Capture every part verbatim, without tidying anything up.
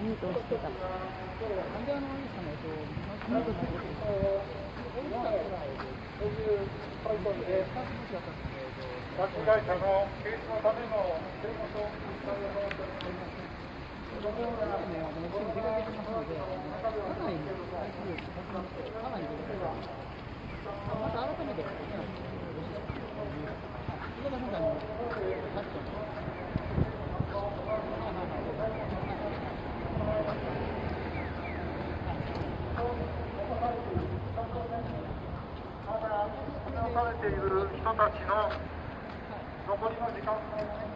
ミートをしてた。なんであのいいかねとミートのことタクシー会社の経営のための手元をこれはね、もうすぐ出かけてますので、かなり最終日、かなり出かけてます。また改めて、よろしいですか。今田さんからのタッチを。 されている人たちの残りの時間を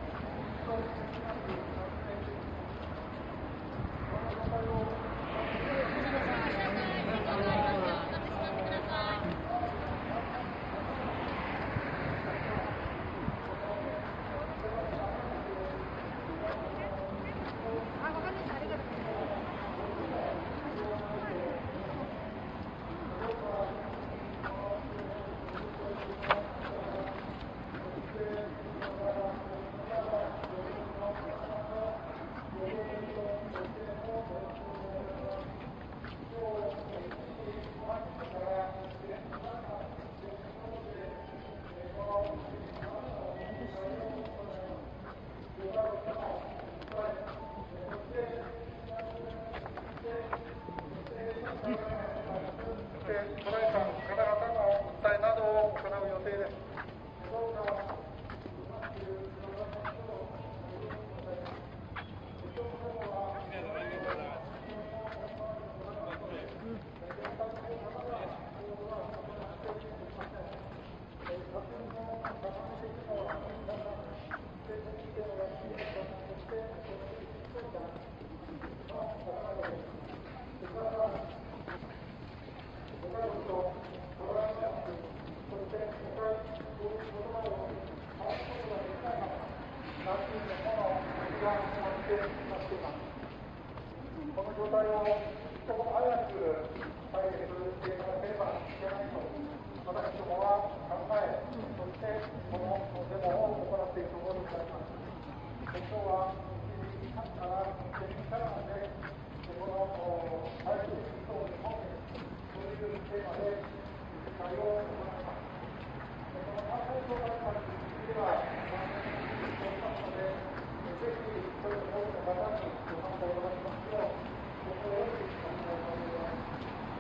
この状態を一刻も早く解決していかなければいけないと私どもは考え、そしてこのデモを行っているところであります。今日はいちじはんからじゅうにじからまでこの台風一層日本というテーマで会を行います。この感染症対策については番組にしておりますので、ぜひそれを多くの方にご参加いただきますよう心よりお願いいたします。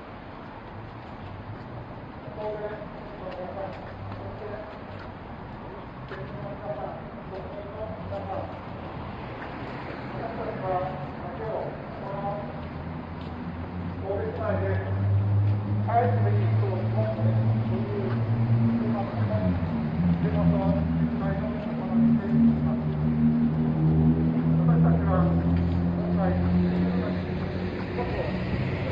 当然、その皆さん、そして県民の皆さん、国民の皆さん、私たちは今日この法律内で返すべき人を日本でというテーマのためデモと集会を行っています。私たちは今回こそ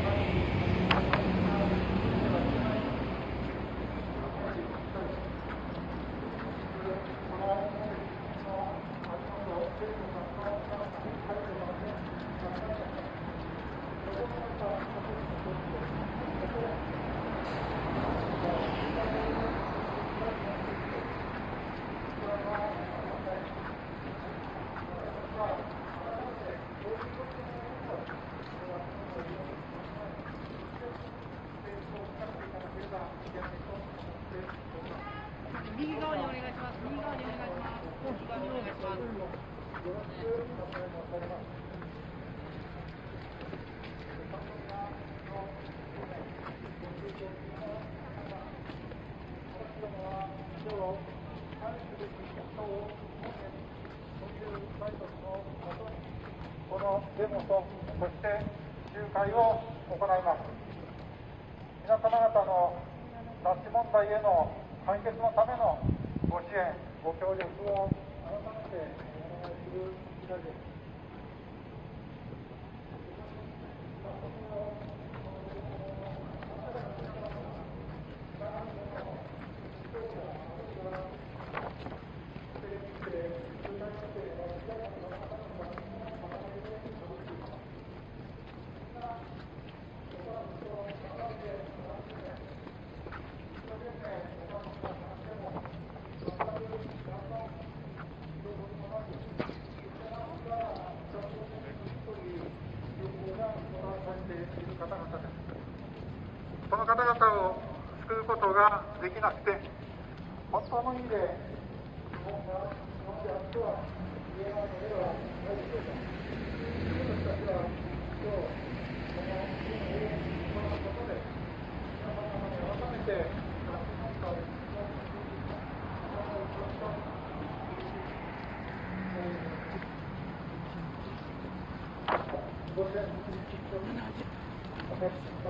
右側にお願いします。右側にお願いします。右側にお願いします。 このデモと、そして集会を行います。皆様方の拉致問題への解決のためのご支援、ご協力を改めてお願いする次第です。 その方々を救うことができなくて、本当の意味で日本が日本であっては言えないのではないでしょうか。私たちは今日この支援を行うことで皆様に改めてご支援にお願いします。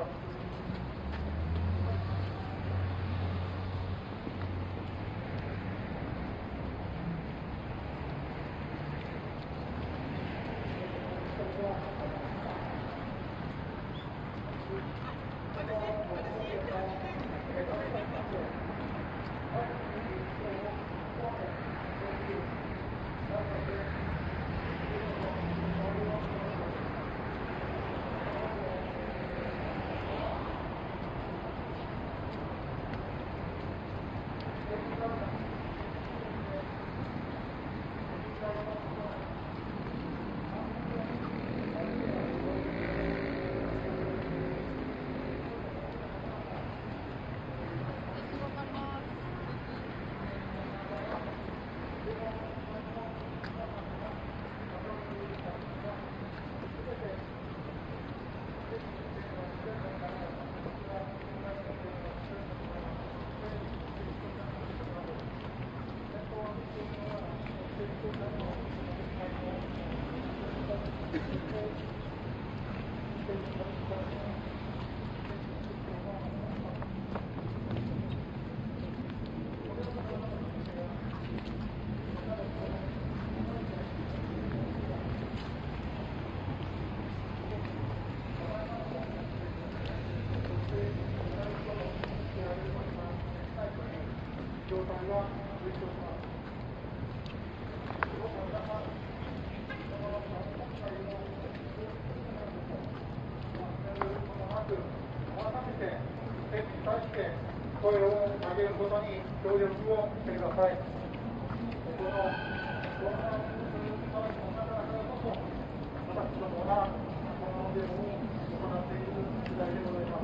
声を上げることに協力をしてください。この混乱する場合の中だからこそ、私どもがこのデモを行っている次第でございます。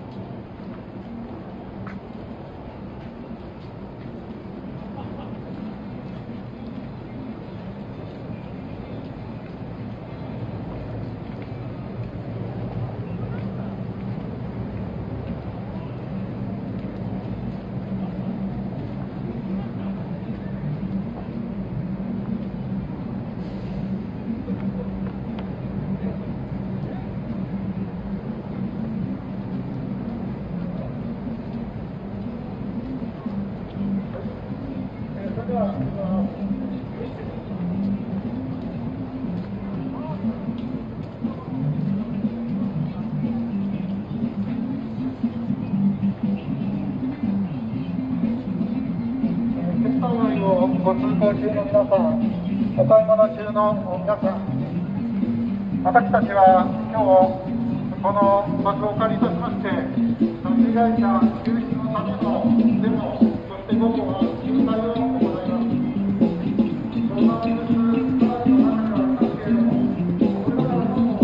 ご通行中の皆さん、お買い物中の皆さん、私たちは今日この場所をお借りとしまして、被害者救出のためのデモ、そして午後は集会を行います。コロナウイルス課題の中ではありますけれども、これからの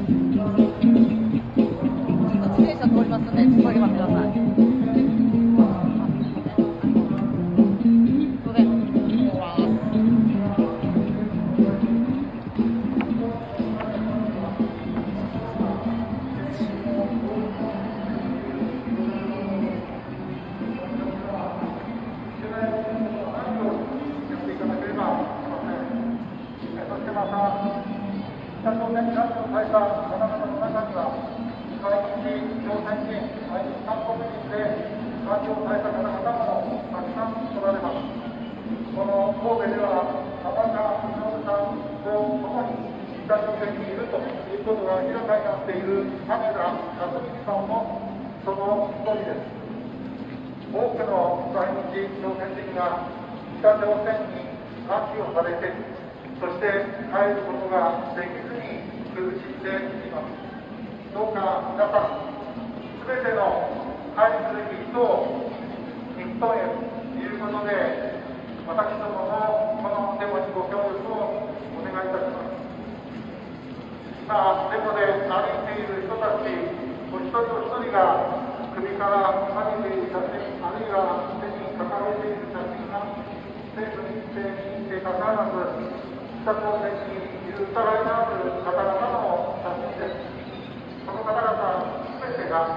自転車通りますので、通りますください。 北朝鮮に拉致をされた方々の中には、在日朝鮮人、在日韓国人で拉致をされた方々もたくさんおられます。この神戸では、田中稔さんと共に北朝鮮にいるということが明らかになっている羽田克美さんもその一人です。多くの在日朝鮮人が北朝鮮に拉致をされて、そして帰ることができずに苦しんでいます。どうか皆さん、すべての帰るべき人を日本へということで、私どももこのデモにご協力をお願いいたします。今、デモで歩いている人たち、お一人お一人が首から上げている写真、あるいは手に掲げている写真が政府日程にかかわらず、北朝鮮にいる疑いのある方々の写真です。その方々すべてが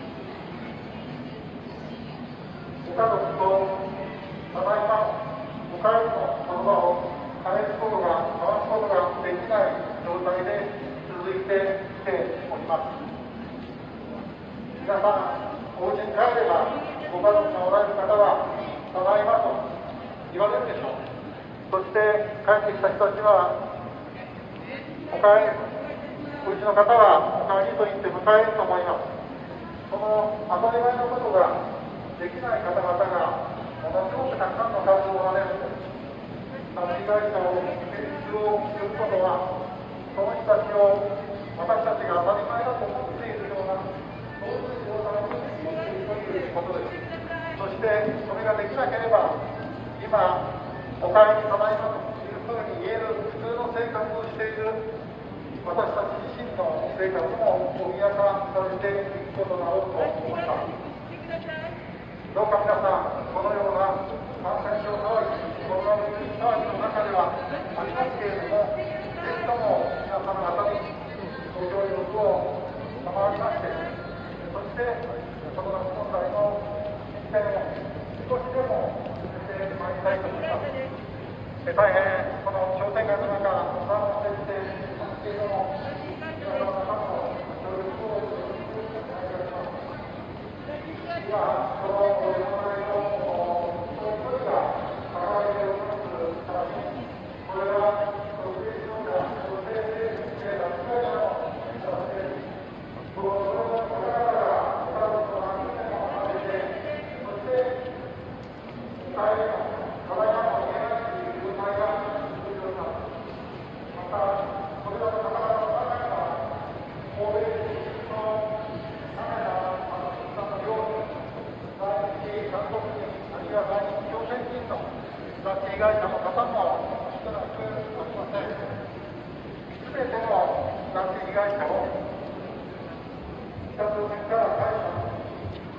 ご家族とただいまお帰りの言葉を返すことが交わすことができない状態で続いてきております。皆さん、お家に帰ればご家族がおられる方はただいまと言われるでしょう。そして帰ってきた人たちはお帰り、おうちの方はお帰りと言って迎えると思います。その当たり前のことができない方々がものすごくたくさんの数をおられるんです。拉致被害者を現実を知ることは、その人たちを私たちが当たり前だと思っているような、そういう状態に持っているということです。そしてそれができなければ、今お帰りただいまというふうに言える普通の生活をしている私たち自身の生活も脅かされていくことだろうと思います。どうか皆さん、このような感染症騒ぎ、コロナウイルス騒ぎの中ではありますけれども、ぜひとも皆様方にご協力を賜りまして、そしてこの拉致問題の進展を少しでも進めてまいりたいと思います。大変この商店街の中、不安を徹底しますけれども、皆様方の協力をよろしくお願いいたします。今、このお名前の一人一人が掲げております写真、これは女性指導者、女性政治系拉致被害者の写真です。このその方々がご家族の何人も離れて、そして帰りのただいまの言えないという状態が続いております。また、それらの方々の中には、欧米のカメラ、あの審査のように、在日韓国人、あるいは在日朝鮮人の拉致被害者の方も少なくありません。すべての拉致被害者を北朝鮮から返します。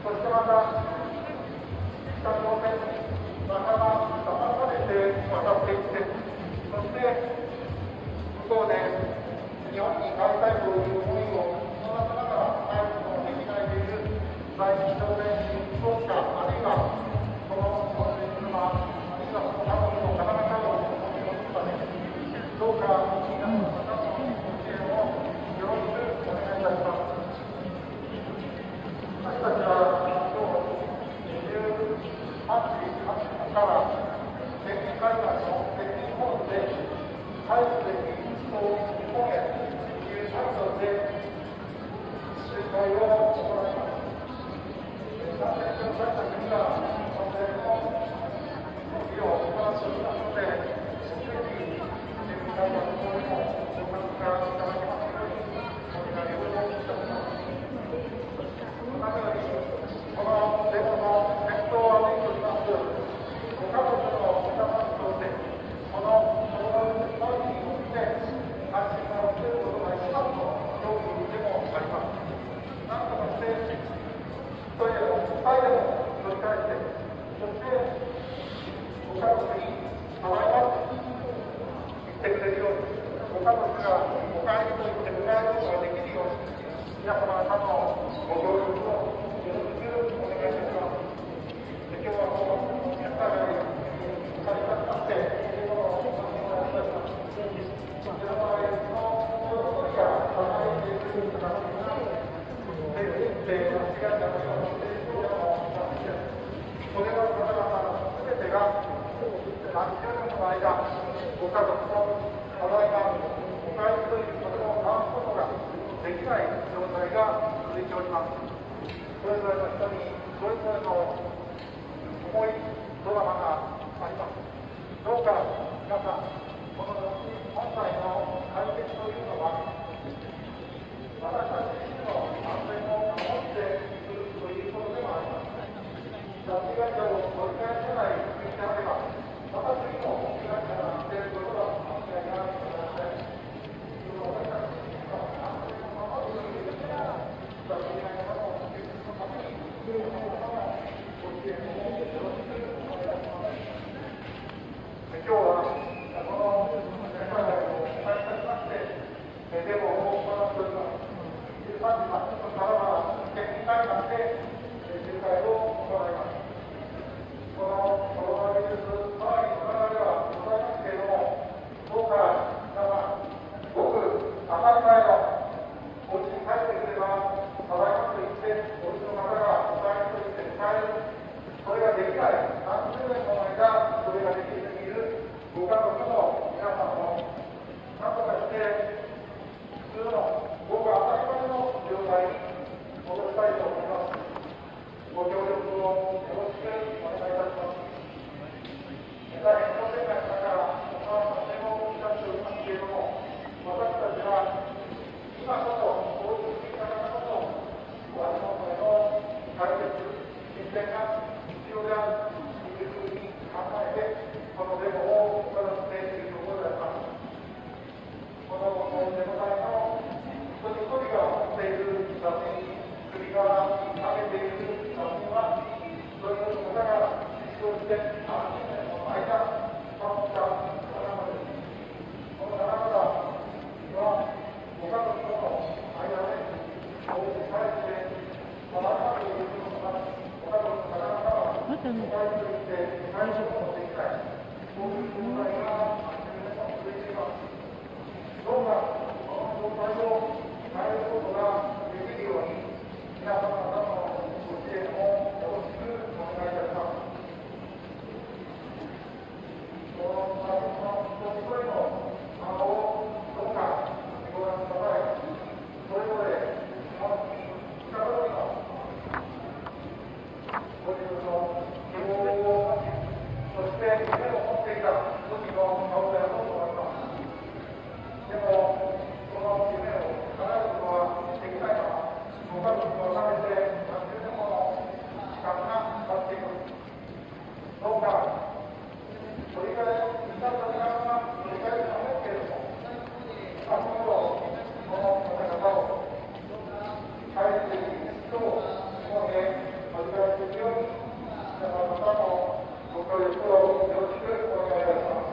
そしてまた、北朝鮮に仲間、騙されて渡っていって、そして向こうで日本に帰りたいという思いを募らせながら帰ることのできないでいる在日朝鮮人当事者、あるいはその乗っている車、あるいはその家族の方々を守り戻すために、どうか皆様方のご支援をよろしくお願いいたします。私たちは今日じゅうはちじから天気海岸の北京ホールで帰るべき人日本へというタイトルで集会を行います。感染症対策には当然の医療を行っておりますので、ぜひ天気海岸の方にもご参加いただきますようにお願いをいたします。そのためにこのデモの先頭を歩いておりますご家族の皆さんにとって、このコロナウイルス騒ぎによって安心を受けることが一番の競技でもあります。何とかして一人でも二人でも乗り換えて、そしてご家族にただいまと言ってくれるように、ご家族がお帰りと言って迎えることができるように、皆様方のご協力をよろしくお願いいたします。今日はもう皆さんがお借りいたしまして、ということをお話をいたします。皆様の一人が支えている方々が、政府日程の違いなどの政治家の話です。これらの方々すべてが何十年もの間、ご家族とただいまお帰りということを交わすことができない状態が続いております。それぞれの人にそれぞれの重いドラマがあります。どうか皆さん、この問題の解決というのは、私たち自身の安全を守っていくということでもあります。拉致被害者を取り返せない国であれば、私にも被害者が出ることは間違いがございません。私たち自身の安全を守るという意味でも、拉致被害者の救出のために今日はこの社会を開催しまして、デモを行っております。じゅうさんじさんじゅっぷんからは県に会になって集会を行います。このコロナウイルス騒ぎの流れはございますけれども、どうか皆さん、ごく当たり前のお家に帰ってくれば、ただいまと言って、お家の方がお帰りと言って迎える、それができない、何十年もの間、それができているご家族の皆さんも、なんとかして、普通の、ごく当たり前の状態に戻したいと思います。ご協力をよろしくお願いいたします。大変商店街の中からお母さん電話をいたしておりますけれども、私たちは今こそ、こういう聞き方こそ、私の声の解決、進展が必要であるというふうに考えて、このデモを行っているところであります。このデモ隊の一人一人が持っている写真、首から上げている写真は、一人の方が実証して何十年もの間、保った仲間です。この仲間は、ご家族との間で、こうして返して、まだかということが、ご家族の方々は、お帰りと言って、返すこともできない、そういう状態が何十年も続いています。どうか、この状態を変えることができるように、皆様方のご支援をよろしくお願いいたします。この写真の一人一人の顔をどうかご覧ください。それぞれその二日通りのご自分の希望を持ち、そして夢を持っていた時の顔であろうと思います。でも、その夢を叶えることはできないまま、ご家族のためで何十年もの時間が経っています。どうか、取り替えを至った時間は取り替えるためですけれども、今こそこの方々を返していくよう、この辺、取り替えていくように、皆様方のご協力をよろしくお願いいたします。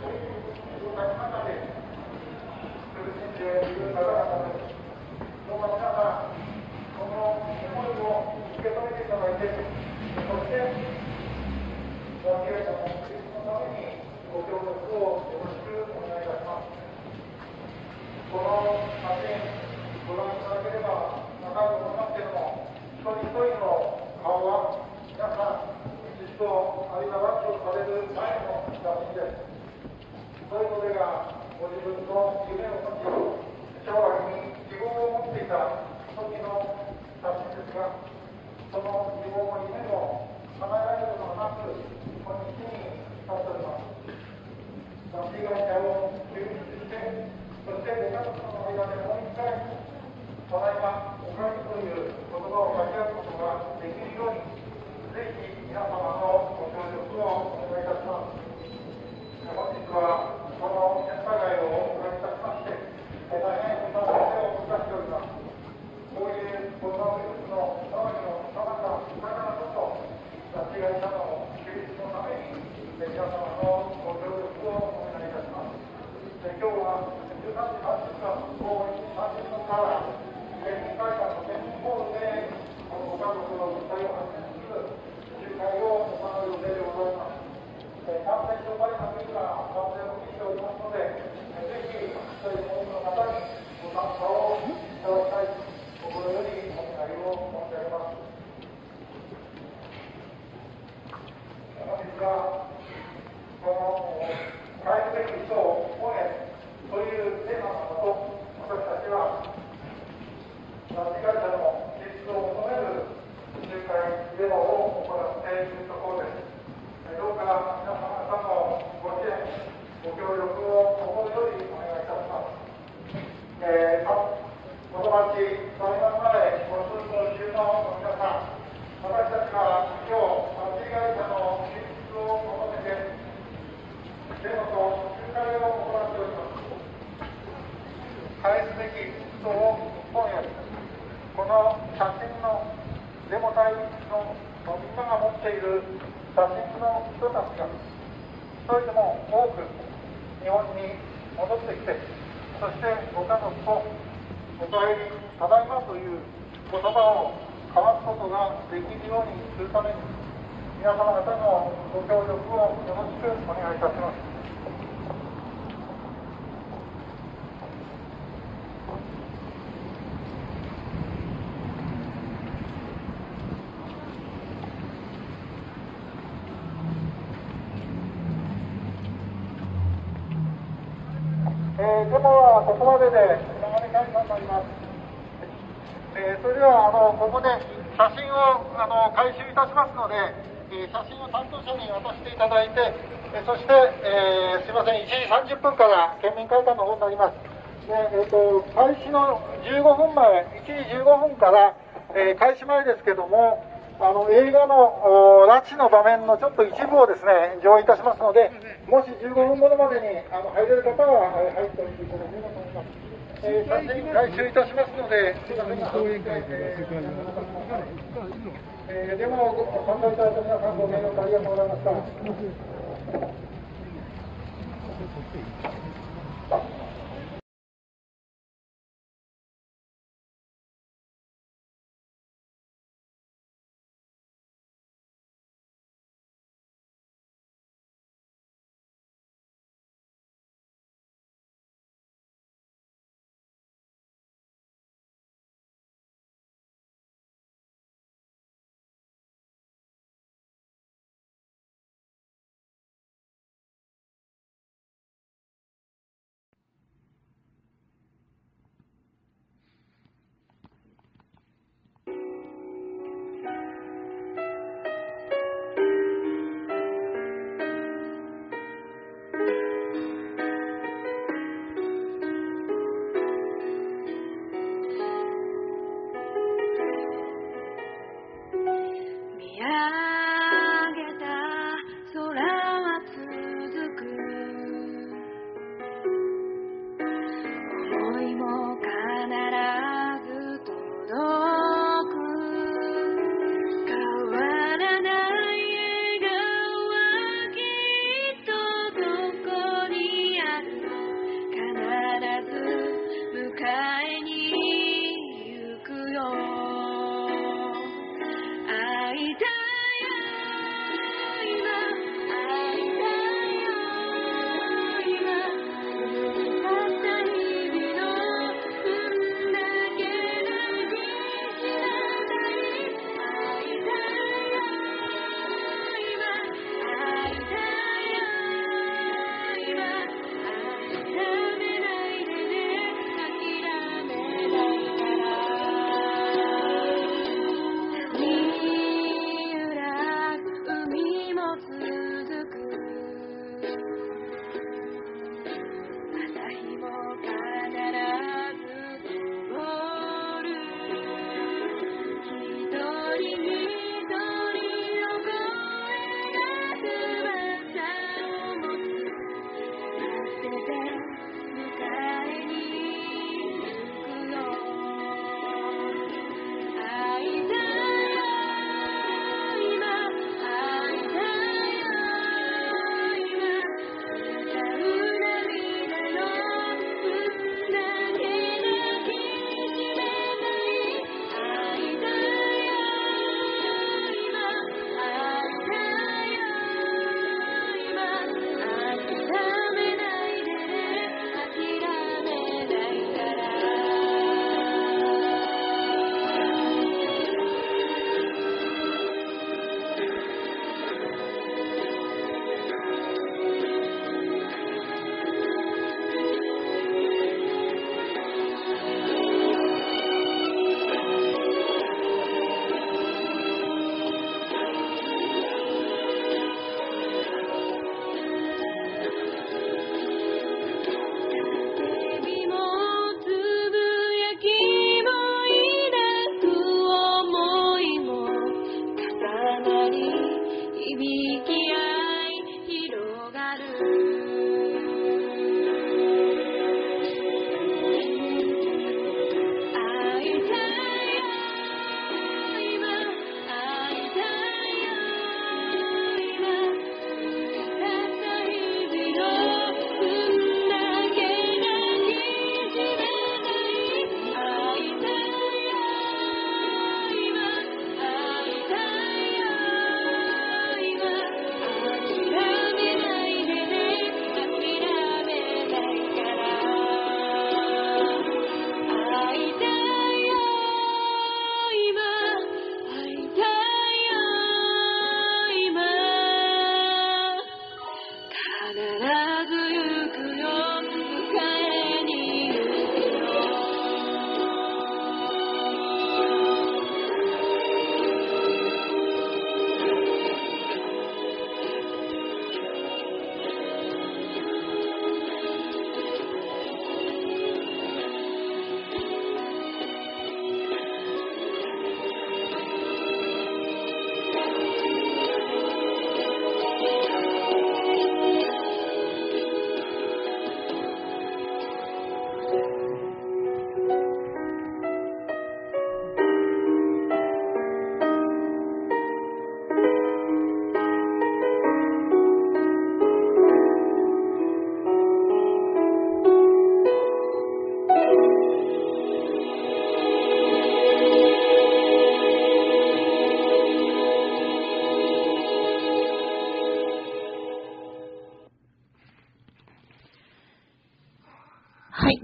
どうかご自分の夢を持ち、将来に希望を持っていた時の写真ですが、その希望も夢も叶えられるのはなく、今日に立っております。拉致被害者を救出して、そしてご家族の間でもう一回、ただいまおかえりという言葉を掛け合うことができるように、ぜひ皆様のご協力をお願いいたします。本日はこのセンター街をお伺いいたしまして、大変ご賛成をいたしております。こういうコロナウイルスの騒ぎのさなかだからこそ、拉致被害者の救出のために、皆様のご協力をお願いいたします。今日はじゅうさんじさんじゅっぷん、午後いちじさんじゅっぷんから、県民会館の県民ホールで、ご家族の物体を発見する集会を行う予定でございます。感染症対策には万全を期しておりますので、ぜひ一人多くの方にご参加をいただきたい、心よりお願いを申し上げます。本日は、この変えるべき人を応援というテーマのもと、私たちは、拉致被害者の自立を求める集会、デモを行っているところです。どうか皆様方のご支援、ご協力を心よりお願いいたします。えー、元町大学までご通行中の皆さん、私たちは今日、拉致被害者の自立を求めて、デモと集会を行っております。返すべき人を本より、この写真のデモ隊のみんなが持っている写真の人たちが一人でも多く日本に戻ってきて、そしてご家族とお帰りただいまという言葉を交わすことができるようにするために、皆様方のご協力をよろしくお願いいたします。えー、デモはここまでで長め解散になります。えー、それではあのここで写真をあの回収いたしますので、えー、写真を担当者に渡していただいて、えー、そして、えー、すいません、いちじさんじゅっぷんから県民会館の方になります。でえー、と開始のじゅうごふんまえ、いちじじゅうごふんから、えー、開始前ですけども、あの映画の拉致の場面のちょっと一部をですね上映いたしますので、もしじゅうごふんごろまでにあの入れる方は入っておいていただければと思います。えー、写真回収いたしますので、すいませんが、えー、でも参加いただいた皆さんご協力ありがとうございました。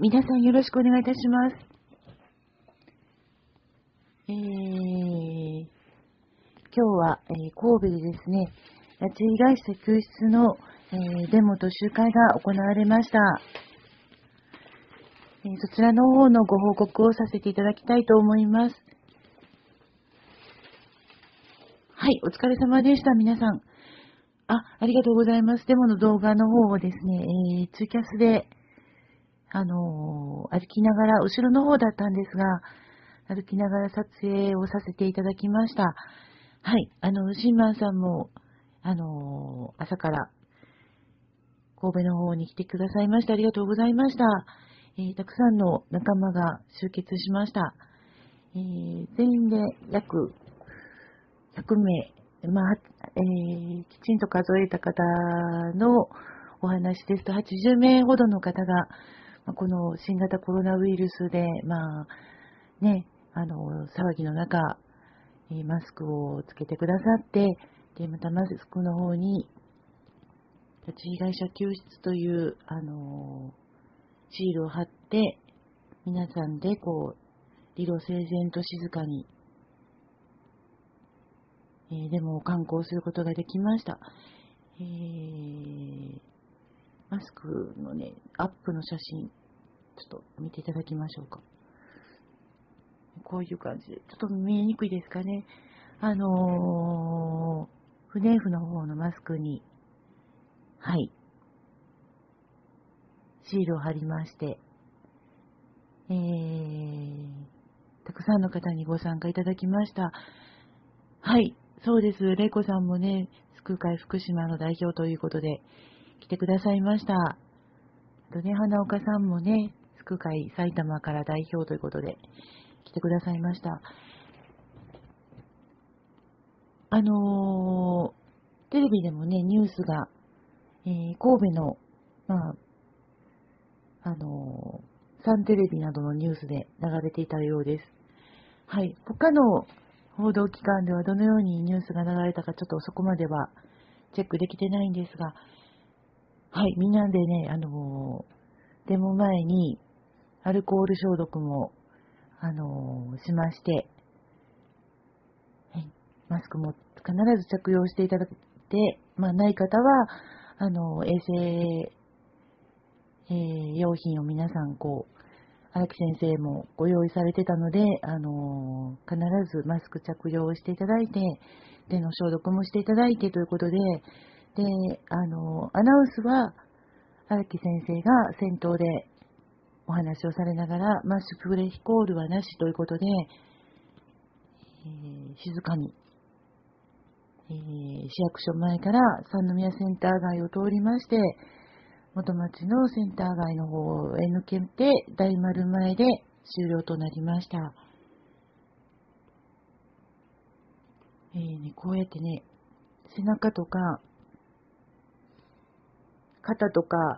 皆さんよろしくお願いいたします。えー、今日は、えー、神戸でですね、拉致被害者救出の、えー、デモと集会が行われました。えー、そちらの方のご報告をさせていただきたいと思います。はい、お疲れ様でした、皆さん。あ、ありがとうございます。デモの動画の方をですね、えー、ツイキャスで、あのー、歩きながら、後ろの方だったんですが、歩きながら撮影をさせていただきました。はい、あの、シンマンさんも、あのー、朝から神戸の方に来てくださいましてありがとうございました。えー、たくさんの仲間が集結しました。えー、全員で約ひゃくめい、まあ、えー、きちんと数えた方のお話ですとはちじゅうめいほどの方が、まあ、この新型コロナウイルスで、まあ、ね、あの、騒ぎの中、えー、マスクをつけてくださって、で、またマスクの方に、拉致被害者救出という、あのー、シールを貼って、皆さんで、こう、理路整然と静かに、えー、デモを観光することができました。えー、マスクのね、アップの写真、ちょっと見ていただきましょうか。こういう感じで、ちょっと見えにくいですかね。あのー、フネーフの方のマスクに、はい、シールを貼りまして、えー、たくさんの方にご参加いただきました。はい、そうです。レイコさんもね、救う会福島の代表ということで来てくださいました。あとね、花岡さんもね、救う会埼玉から代表ということで来てくださいました。あのー、テレビでもね、ニュースが、えー、神戸の、まあ、あのー、サンテレビなどのニュースで流れていたようです。はい、他の報道機関ではどのようにニュースが流れたかちょっとそこまではチェックできてないんですが、はい、みんなでね、あのー、デモ前にアルコール消毒も、あのー、しまして、はい、マスクも必ず着用していただいて、まあ、ない方は、あのー、衛生、えー、用品を皆さん、こう、荒木先生もご用意されてたので、あのー、必ずマスク着用をしていただいて、手の消毒もしていただいてということで、で、あのー、アナウンスは荒木先生が先頭でお話をされながら、マスクレヒコールはなしということで、えー、静かに、えー、市役所前から三宮センター街を通りまして、元町のセンター街の方へ抜けて、大丸前で終了となりました。えーね、こうやってね、背中とか、肩とか、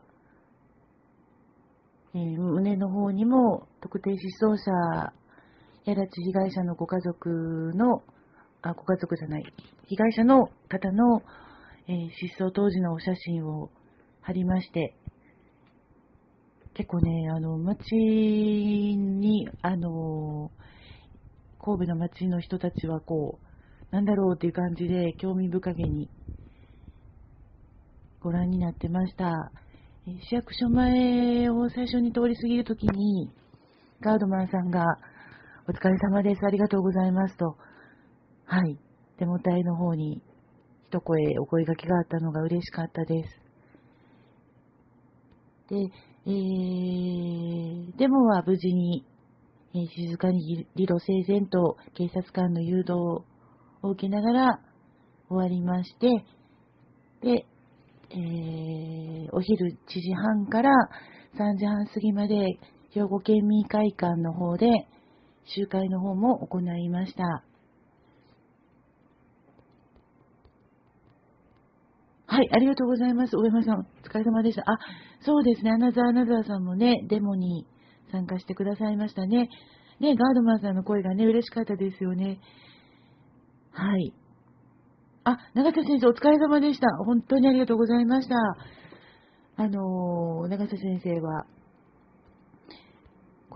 えー、胸の方にも特定失踪者や拉致被害者のご家族の、あ、ご家族じゃない、被害者の方の、えー、失踪当時のお写真を貼りまして、結構ね、あの、町に、あの、神戸の町の人たちはこう、なんだろうっていう感じで興味深げにご覧になってました。市役所前を最初に通り過ぎるときに、ガードマンさんが、お疲れ様です、ありがとうございますと、はい、デモ隊の方に一声、お声掛けがあったのが嬉しかったです。で、えー、デモは無事に、えー、静かに理路整然と警察官の誘導を受けながら終わりまして、で、えー、お昼いちじはんからさんじはん過ぎまで兵庫県民会館の方で集会の方も行いました。はい、ありがとうございます。大山さん、お疲れ様でした。あ、そうですね、アナザーアナザーさんもね、デモに参加してくださいましたね。ね、ガードマンさんの声がね、嬉しかったですよね。はい。あ、永田先生、お疲れ様でした。本当にありがとうございました。あのー、永田先生は、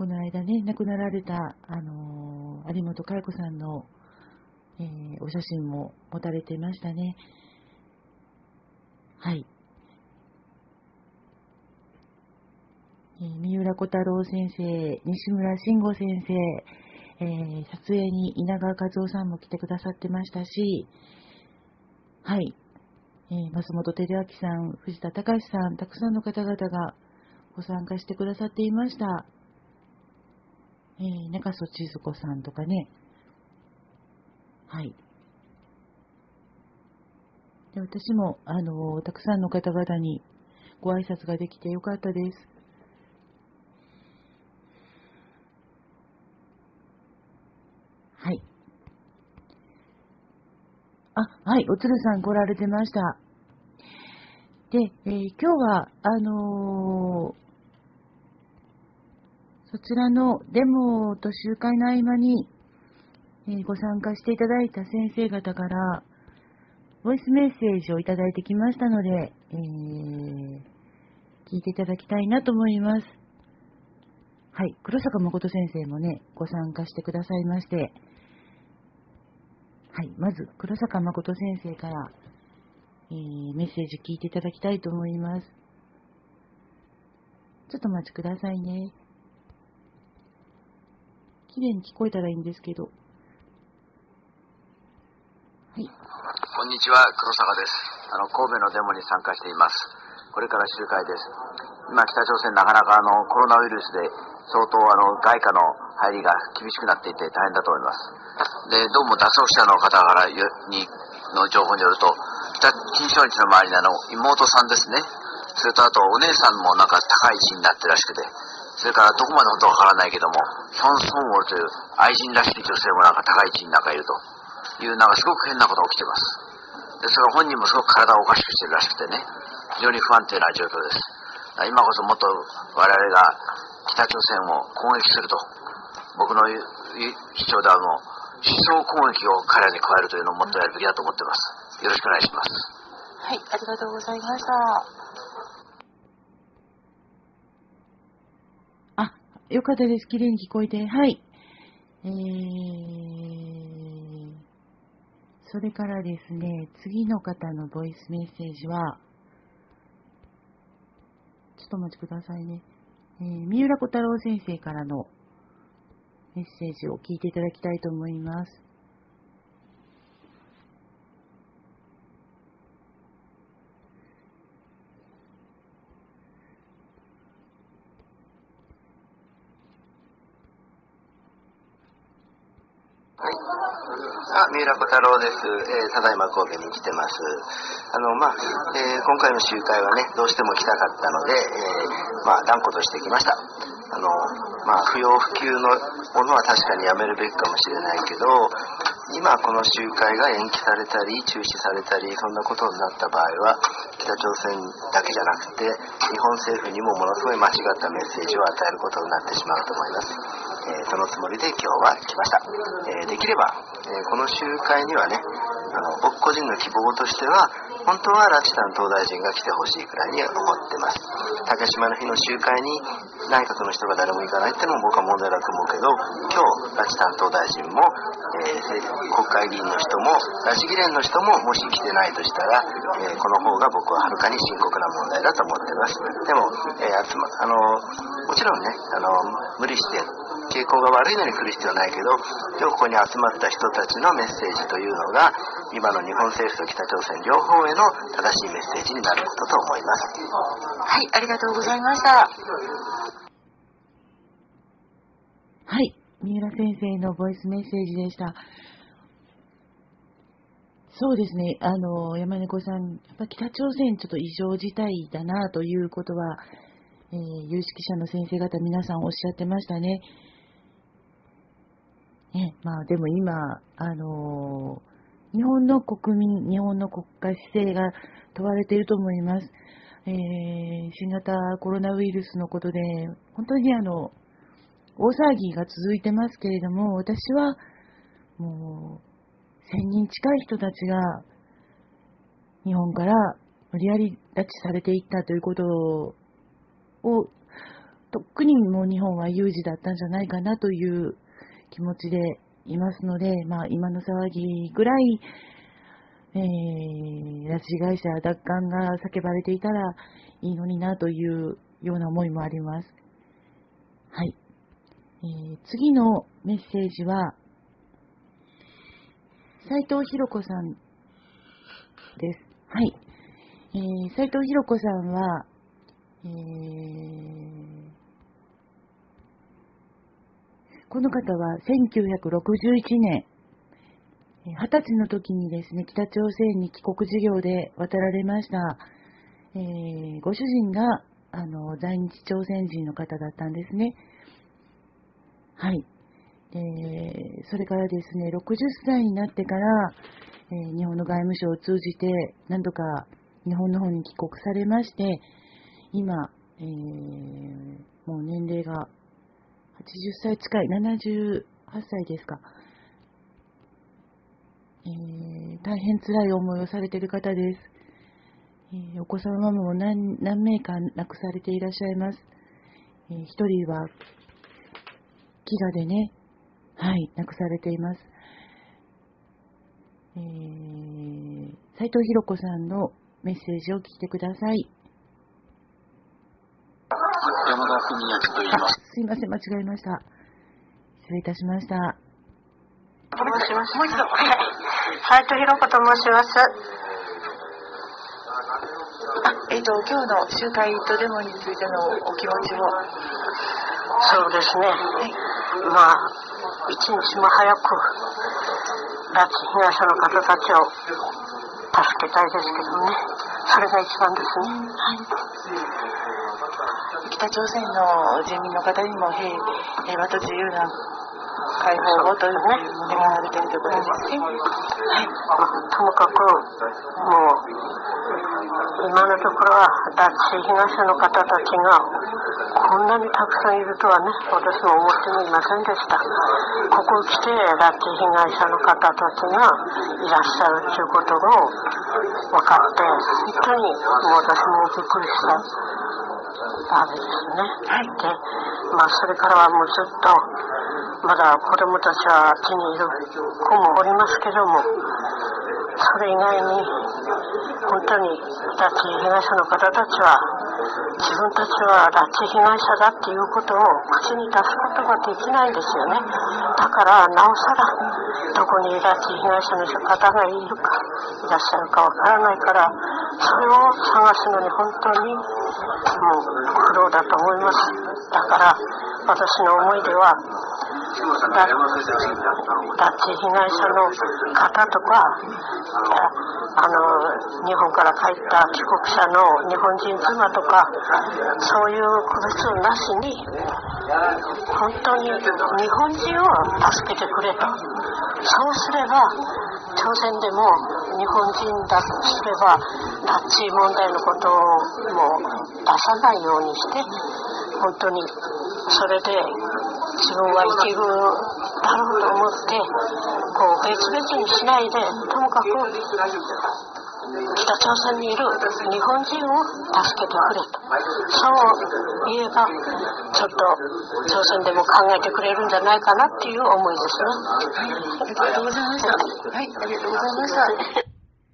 この間ね、亡くなられた、あのー、有本佳代子さんの、えー、お写真も持たれてましたね。はい。えー、三浦小太郎先生、西村慎吾先生、えー、撮影に稲川和夫さんも来てくださってましたし、はい。えー、増本照明さん、藤田隆さん、たくさんの方々がご参加してくださっていました。えー、中曽千鶴子さんとかね。はい。で、私も、あのー、たくさんの方々にご挨拶ができてよかったです。はい。あ、はい、おつるさん来られてました。で、えー、今日は、あのー、そちらのデモと集会の合間に、えー、ご参加していただいた先生方から、ボイスメッセージをいただいてきましたので、えー、聞いていただきたいなと思います。はい、黒坂誠先生もね、ご参加してくださいまして、はい、まず黒坂誠先生から、えー、メッセージ聞いていただきたいと思います。ちょっとお待ちくださいね。綺麗に聞こえたらいいんですけど。はい。 こんにちは、黒坂です。あの、神戸のデモに参加しています。これから集会です。今、北朝鮮なかなかあの、コロナウイルスで相当あの、外貨の入りが厳しくなっていて大変だと思います。で、どうも脱走者の方からにの情報によると、北金正日の周りのあの、妹さんですね。それとあと、お姉さんもなんか高い位置になってるらしくて、それからどこまで本当わからないけども、ヒョン・ソンウォルという愛人らしい女性もなんか高い位置になんかいるという、なんかすごく変なことが起きています。で、それから本人もすごく体をおかしくしてるらしくてね、非常に不安定な状況です。今こそもっと我々が北朝鮮を攻撃すると、僕の主張ではもう思想攻撃を彼らに加えるというのをもっとやるべきだと思っています。よろしくお願いします。 はい、ありがとうございました。あ、よかったです。綺麗に聞こえて。はい。えー、それからですね、次の方のボイスメッセージは、ちょっとお待ちくださいね。えー、三浦小太郎先生からのメッセージを聞いていただきたいと思います。 はい。あ、三浦小太郎です。えー、ただいま神戸に来てます。あの、まあ、えー、今回の集会はね、どうしても来たかったので、えー、まあ、断固としてきました。あの、まあ、不要不急のものは確かにやめるべきかもしれないけど、今この集会が延期されたり、中止されたり、そんなことになった場合は、北朝鮮だけじゃなくて、日本政府にもものすごい間違ったメッセージを与えることになってしまうと思います。えー、そのつもりで今日は来ました。えー、できれば、えー、この集会にはね、あの僕個人の希望としては、本当は拉致担当大臣が来てほしいくらいに思ってます。竹島の日の集会に内閣の人が誰も行かないってのも僕は問題だと思うけど、今日拉致担当大臣も、えー、国会議員の人も拉致議連の人ももし来てないとしたら、えー、この方が僕ははるかに深刻な問題だと思ってます。でも、えー、集まあのもちろんね、あの無理して傾向が悪いのに来る必要はないけど、今日ここに集まった人たちのメッセージというのが今の日本政府と北朝鮮両方への正しいメッセージになることと思います。 はい、ありがとうございました。はい、三浦先生のボイスメッセージでした。そうですね、あの山猫さん、やっぱ北朝鮮ちょっと異常事態だなということは、えー、有識者の先生方皆さんおっしゃってましたね。ね、まあでも今、あのー、日本の国民、日本の国家姿勢が問われていると思います。えー、新型コロナウイルスのことで、本当にあの、大騒ぎが続いてますけれども、私はもう、せんにん近い人たちが、日本から無理やり拉致されていったということを、 特にもう日本は有事だったんじゃないかなという気持ちでいますので、まあ、今の騒ぎぐらい、えー、拉致被害者奪還が叫ばれていたらいいのになというような思いもあります。はい。えー、次のメッセージは、斉藤ひろ子さんです。はい。えー、斉藤ひろ子さんは、えー、この方はせんきゅうひゃくろくじゅういちねん、はたちの時にですね、北朝鮮に帰国事業で渡られました。えー、ご主人があの在日朝鮮人の方だったんですね。はい。で、それからですね、ろくじゅっさいになってから、えー、日本の外務省を通じて何度か日本の方に帰国されまして、今、えー、もう年齢がはちじゅっさい近い、ななじゅうはっさいですか。えー、大変辛い思いをされている方です。えー、お子様も 何, 何名か亡くされていらっしゃいます。えー、一人は飢餓でね、はい、亡くされています。えー、斉藤ひろ子さんのメッセージを聞いてください。 山田文明と言います。 すいません、間違えました。失礼いたしました。 申します。もう一度。斉藤ひろ子と申します。 あ、えっと、今日の集会とデモについてのお気持ちを。 そうですね。はい、まあ、一日も早く、拉致被害者の方たちを助けたいですけどね。それが一番ですね。はい。 北朝鮮の住民の方にも平和と自由な解放をという願われているところですね。はい。 まあ、ともかく、もう、今のところは拉致被害者の方たちがこんなにたくさんいるとはね、私も思ってもいませんでした。ここ来て拉致被害者の方たちがいらっしゃるということを分かって、本当にもう私もびっくりしたわけですね。はい。で、まあそれからはもうずっとまだ子供たちは家にいる子もおりますけども、それ以外に本当に拉致被害者の方たちは自分たちは拉致被害者だっていうことを口に出すことができないんですよね。だからなおさらどこに拉致被害者の方がいるかいらっしゃるかわからないから、それを探すのに本当にもう苦労だと思います。だから私の思いでは拉致被害者の方とか、あの日本から帰った帰国者の日本人妻とか、そういう区別なしに本当に日本人を助けてくれと。そうすれば朝鮮でも日本人だとすれば拉致問題のことをもう出さないようにして、本当にそれで自分は生きるだろうと思ってこう別々にしないで、ともかく北朝鮮にいる日本人を助けてくれと、そう言えばちょっと朝鮮でも考えてくれるんじゃないかなっていう思いですね。 ありがとうございました。はい、ありがとうございました。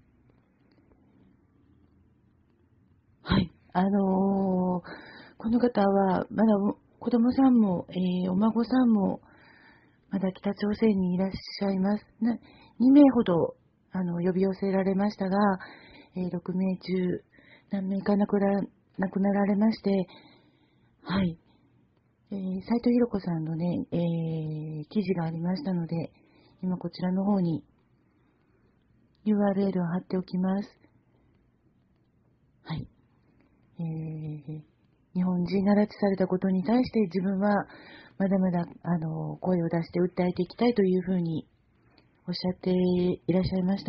はい、あのー、この方はまだ子供さんも、えー、お孫さんもまだ北朝鮮にいらっしゃいます。にめいほどあの呼び寄せられましたが、えー、ろくめいちゅう何名か亡くな亡くなられまして、はい、えー、斉藤ひろ子さんのね、えー、記事がありましたので、今こちらの方に ユーアールエル を貼っておきます。はい、えー、日本人が拉致されたことに対して自分はまだまだあの声を出して訴えていきたいというふうにおっしゃっていらっしゃいました。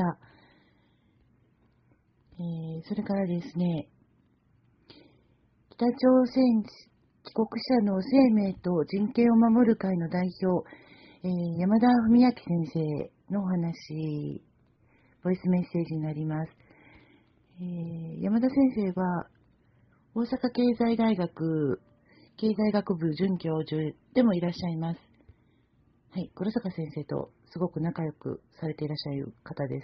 えー、それからですね、北朝鮮帰国者の生命と人権を守る会の代表、えー、山田文明先生のお話、ボイスメッセージになります。えー、山田先生は大阪経済大学経済学部准教授でもいらっしゃいます。はい、黒坂先生とすごく仲良くされていらっしゃる方です。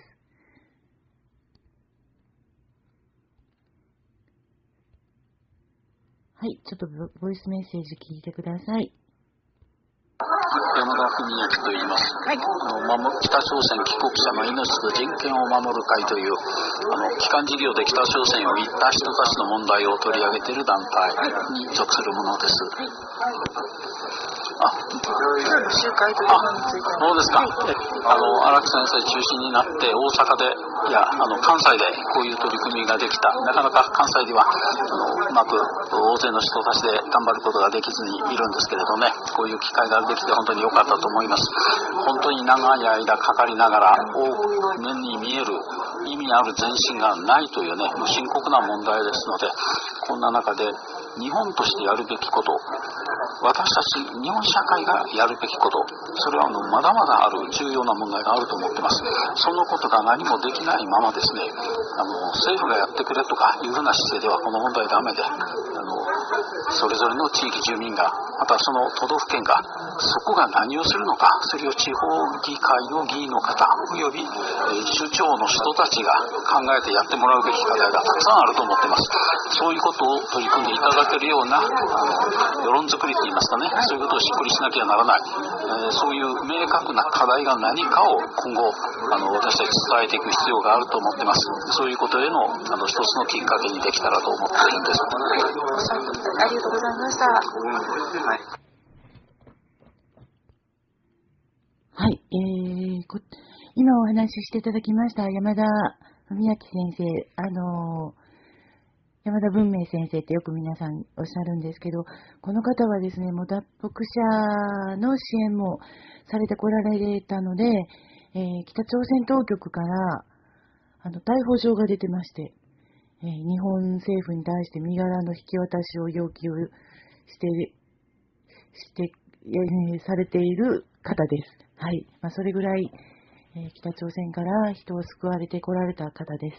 はい、ちょっとボイスメッセージ聞いてください。 山田文明と言います。はい、あの守北朝鮮帰国者の命と人権を守る会というあの基幹事業で北朝鮮を行った人たちの問題を取り上げている団体に属するものです。あ、今日の集会というのについて。そうですか。あの荒木先生中心になって大阪でいやあの関西でこういう取り組みができた。なかなか関西ではあのうまく大勢の人たちで頑張ることができずにいるんですけれどね。こういう機会ができて本当に良かったと思います。本当に長い間かかりながら目に見える意味ある前進がないというね深刻な問題ですので、こんな中で日本としてやるべきこと、私たち日本社会がやるべきこと、それはあのまだまだある重要な問題があると思っています。そのことが何もできないままですね、あの政府がやってくれとかいうふうな姿勢ではこの問題ダメで、あのそれぞれの地域住民が、またその都道府県がそこが何をするのか、それを地方議会の議員の方および、えー、首長の人たちが考えてやってもらうべき課題がたくさんあると思っています。そういうことを取り組んでいただけるようなあの世論作りといいますかね、そういうことをしっくりしなきゃならない、えー、そういう明確な課題が何かを今後あの私たち伝えていく必要があると思っています。そういうことへのあの一つのきっかけにできたらと思っているんです。 ありがとうございました。はいはい、えー、こ今お話ししていただきました山田文明先生、あのー、山田文明先生ってよく皆さんおっしゃるんですけど、この方はですね、もう脱北者の支援もされてこられたので、えー、北朝鮮当局からあの逮捕状が出てまして、えー、日本政府に対して身柄の引き渡しを要求して、して、えー、されている方です。はい。まあ、それぐらい、えー、北朝鮮から人を救われてこられた方です。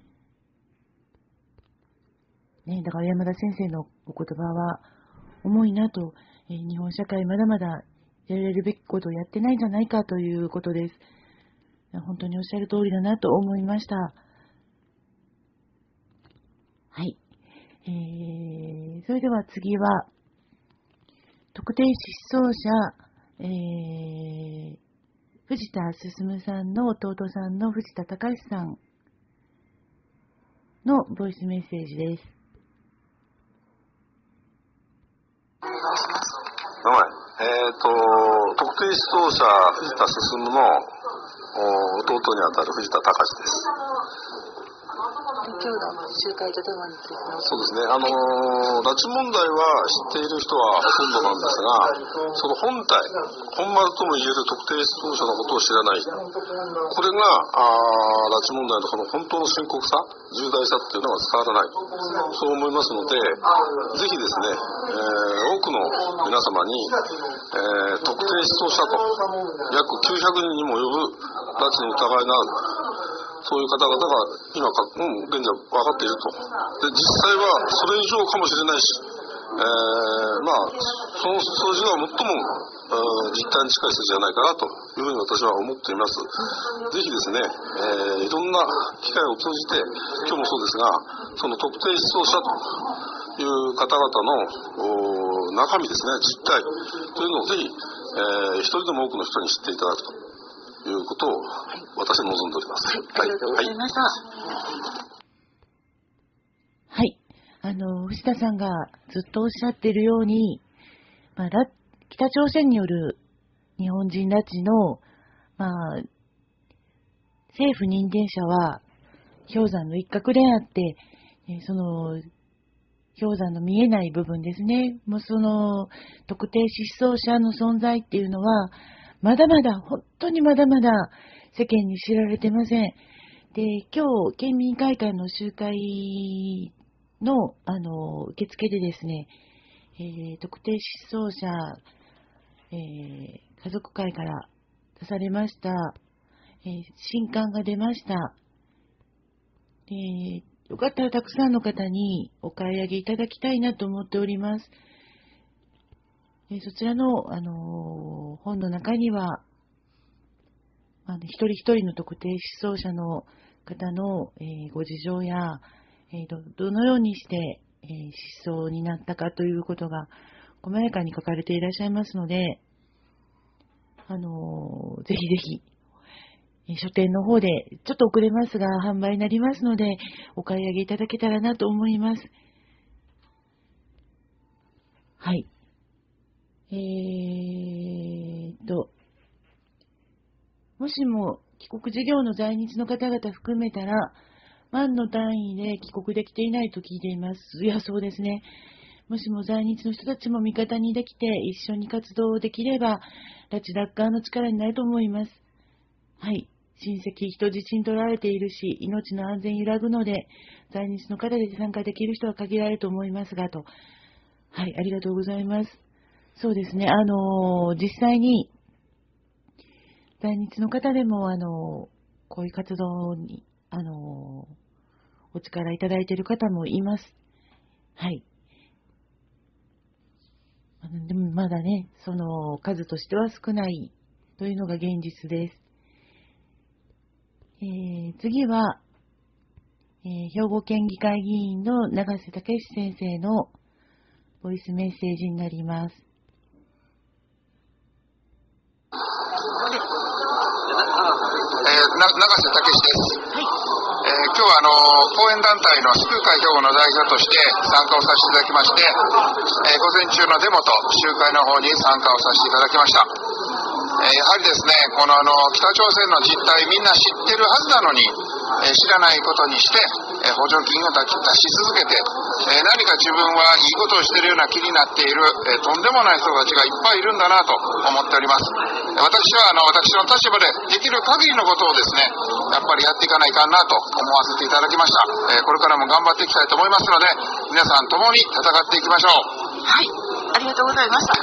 ね、だから山田先生のお言葉は重いなと、えー、日本社会まだまだやれるべきことをやってないんじゃないかということです。本当におっしゃる通りだなと思いました。はい。えー、それでは次は、特定失踪者、えー、藤田進さんの弟さんの藤田隆さんのボイスメッセージです。 お願いします。名前、えっ、ー、と、特定失踪者藤田進の弟にあたる藤田隆です。 今日の集会とデモについて。 そうですね、あのー、拉致問題は知っている人はほとんどなんですが、その本体、本丸ともいえる特定失踪者のことを知らない人、これがあ拉致問題のその本当の深刻さ、重大さっていうのが伝わらない、そう思いますので、ぜひですね、えー、多くの皆様に、えー、特定失踪者と約きゅうひゃくにんにも及ぶ拉致の疑いのあるそういう方々が今か、うん、現在分かっていると。で、実際はそれ以上かもしれないし、えー、まあ、その数字が最も、実態に近い数字じゃないかなというふうに私は思っています。ぜひですね、えー、いろんな機会を通じて、今日もそうですが、その特定失踪者という方々の中身ですね、実態というのをぜひ、えー、一人でも多くの人に知っていただくと。いうことを私は望んでおります。 はい、ありがとうございました。 はい、あの藤田さんがずっとおっしゃっているように、まあ、北朝鮮による日本人拉致の、まあ、政府認定者は氷山の一角であって、その氷山の見えない部分ですね。もうその特定失踪者の存在っていうのは。まだまだ、本当にまだまだ世間に知られてません。で、今日、県民会館の集会の、あの、受付でですね、えー、特定失踪者、えー、家族会から出されました、えー、新刊が出ました。えー、よかったらたくさんの方にお買い上げいただきたいなと思っております。 えー、そちらの、あのー、本の中には、あの一人一人の特定失踪者の方の、えー、ご事情や、えー、ど, どのようにして、えー、失踪になったかということが細やかに書かれていらっしゃいますので、あのー、ぜひぜひ、えー、書店の方でちょっと遅れますが販売になりますのでお買い上げいただけたらなと思います。はい。えーと、もしも帰国事業の在日の方々含めたら、万の単位で帰国できていないと聞いています。いや、そうですね。もしも在日の人たちも味方にできて一緒に活動できれば、拉致奪還の力になると思います。はい。親戚、人質に取られているし、命の安全揺らぐので、在日の方で参加できる人は限られると思いますが、と。はい、ありがとうございます。そうですね。あのー、実際に、在日の方でも、あの、こういう活動に、あの、お力いただいている方もいます。はい。でもまだね、その数としては少ないというのが現実です。えー、次は、えー、兵庫県議会議員の永瀬武先生のボイスメッセージになります。 えー、な永瀬武です、はい。えー、今日はあの後援団体の祝会兵庫の代表として参加をさせていただきまして、えー、午前中のデモと集会の方に参加をさせていただきました。えー、やはりですね、このあの北朝鮮の実態みんな知ってるはずなのに、えー、知らないことにして、えー、補助金を出し続けて、えー、何か自分はいいことをしているような気になっている、えー、とんでもない人たちがいっぱいいるんだなと思っております。私はあの私の立場でできる限りのことをですね、やっぱりやっていかないかんなと思わせていただきました。えー、これからも頑張っていきたいと思いますので、皆さん共に戦っていきましょう。 はい、ありがとうございました。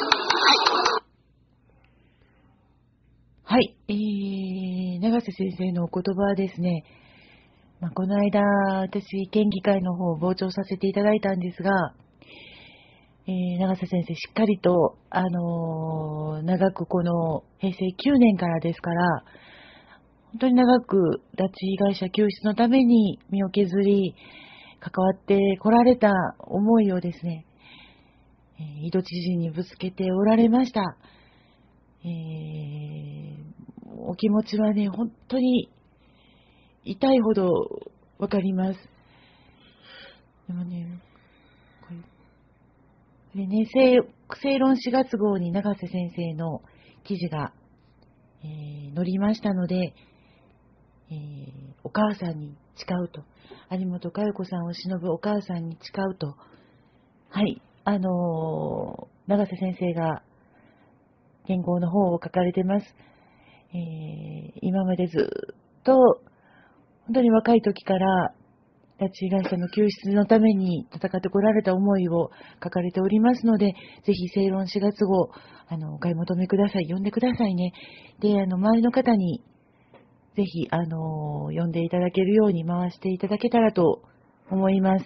はい、はい、えー、永瀬先生のお言葉はですね、まあ、この間私県議会の方を傍聴させていただいたんですが、えー、永瀬先生しっかりと、あのー、長くこのへいせいきゅうねんからですから、本当に長く拉致被害者救出のために身を削り、関わってこられた思いをですね、えー、井戸知事にぶつけておられました。えー、お気持ちはね、本当に痛いほどわかります。でもね、これこれね、正, 正論しがつ号に永瀬先生の記事が、えー、載りましたので、えー、お母さんに誓うと、有本佳代子さんを偲ぶお母さんに誓うと、はい、あのー、永瀬先生が原稿の方を書かれてます。えー、今までずっと本当に若い時から拉致被害者の救出のために戦ってこられた思いを書かれておりますので、ぜひ正論しがつ号、あのお買い求めください。読んでくださいね。で、あの周りの方にぜひあの読んでいただけるように回していただけたらと思います。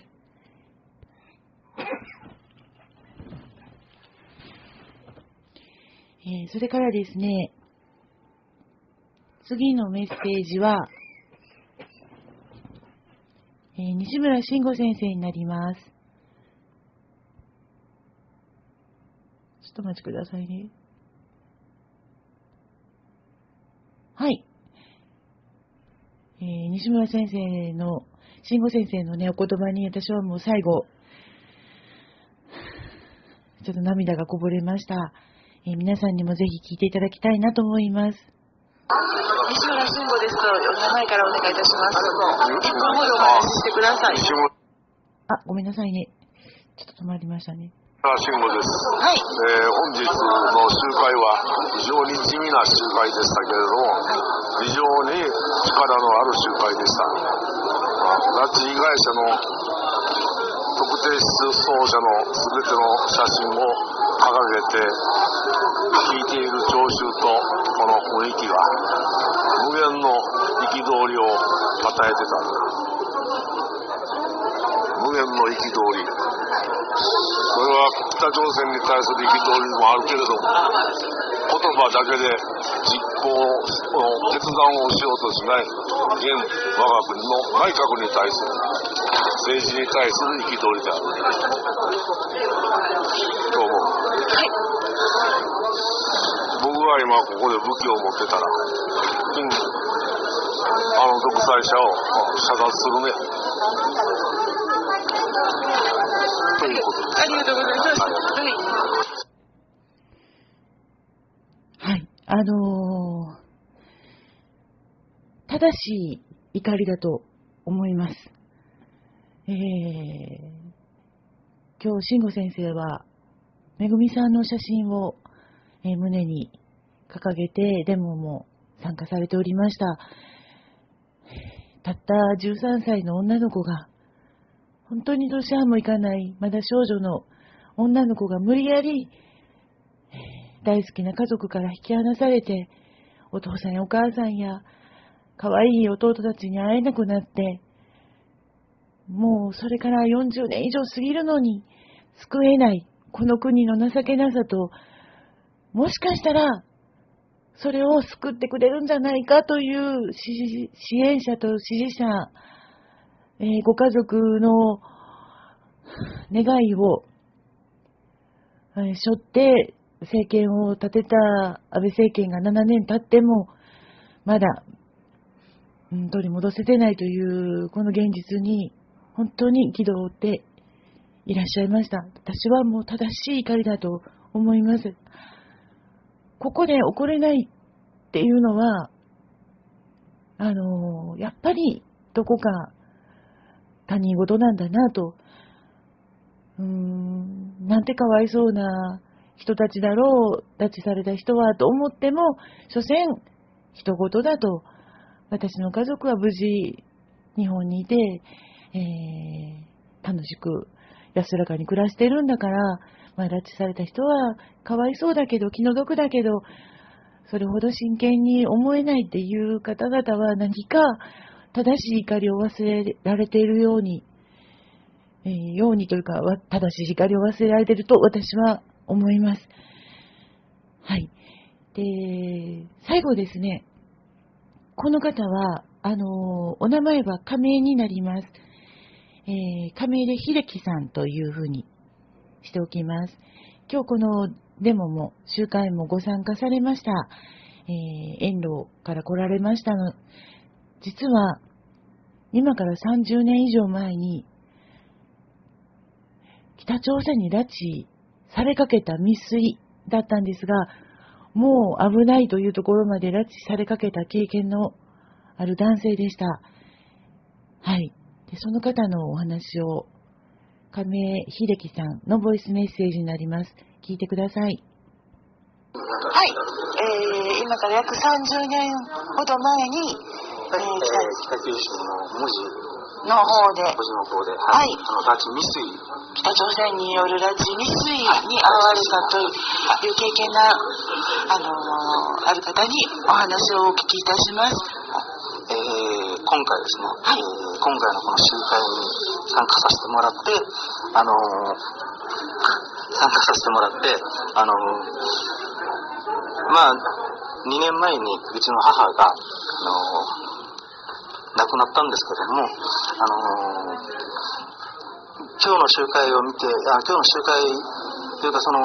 えー、それからですね、次のメッセージは、えー、西村慎吾先生になります。ちょっとお待ちくださいね。はい。えー、西村先生の、慎吾先生のね、お言葉に私はもう最後、ちょっと涙がこぼれました。えー、皆さんにもぜひ聞いていただきたいなと思います。 西村慎吾ですと、お名前からお願いいたします。いっぷんほどお話ししてください。 あ、ごめんなさいね。ちょっと止まりましたね。 慎吾です。 はい。 えー、本日の集会は非常に地味な集会でしたけれども、非常に力のある集会でした。拉致被害者の特定失踪者の全ての写真を掲げて聞いている聴衆とこの雰囲気が無限の憤りを与えてた。無限の憤り。 それは北朝鮮に対する憤りもあるけれども、言葉だけで実行の決断をしようとしない現我が国の内閣に対する政治に対する憤りであると思う。僕が今ここで武器を持ってたら、うん、あの独裁者を射殺するね。ということです。 ありがとうございます。はい。 はい。あのー、正しい怒りだと思います。えー、今日、慎吾先生は、めぐみさんの写真を、えー、胸に掲げて、デモも参加されておりました。たったじゅうさんさいの女の子が、本当に年半もいかない、まだ少女の女の子が無理やり、大好きな家族から引き離されて、お父さんやお母さんや、可愛い弟たちに会えなくなって、もうそれからよんじゅうねん以上過ぎるのに、救えない、この国の情けなさと、もしかしたら、それを救ってくれるんじゃないかという支援者と支持者、えー、ご家族の願いを、えー、背負って政権を立てた安倍政権がななねん経ってもまだ、うん、取り戻せてないというこの現実に本当に憤っていらっしゃいました。私はもう正しい怒りだと思います。ここで起これないっていうのはあのー、やっぱりどこか他人事なんだなと、うーん、なんてかわいそうな人たちだろう、拉致された人はと思っても、所詮人事だと、私の家族は無事日本にいて、えー、楽しく安らかに暮らしてるんだから、まあ、拉致された人はかわいそうだけど気の毒だけど、それほど真剣に思えないっていう方々は何か正しい怒りを忘れられているように、えー、ようにというか、正しい怒りを忘れられていると私は思います。はい。で、最後ですね、この方は、あのー、お名前は仮名になります。えー、仮名で秀樹さんというふうにしておきます。今日このデモも集会もご参加されました、えー、遠路から来られましたの、実は今からさんじゅうねん以上前に北朝鮮に拉致されかけた未遂だったんですが、もう危ないというところまで拉致されかけた経験のある男性でした。はい。で、その方のお話を亀秀樹さんのボイスメッセージになります。聞いてください。 はい、えー、今から約さんじゅうねんほど前に、えー、 北九州の門司の方で、 門司の方で、 はい、 あの拉致未遂、 北朝鮮による拉致未遂に遭われたという経験が、あのー、ある方にお話をお聞きいたします。 えー、今回ですね、 はい、 えー、今回のこの集会に参加させてもらって、あのー、参加させてもらって、あのー、まあ、にねんまえにうちの母が、あのー亡くなったんですけども、あのー、今日の集会を見て、あ今日の集会というかその、